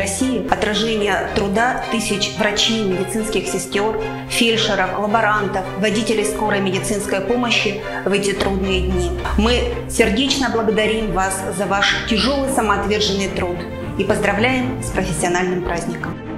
России отражение труда тысяч врачей, медицинских сестер, фельдшеров, лаборантов, водителей скорой медицинской помощи в эти трудные дни. Мы сердечно благодарим вас за ваш тяжелый самоотверженный труд и поздравляем с профессиональным праздником.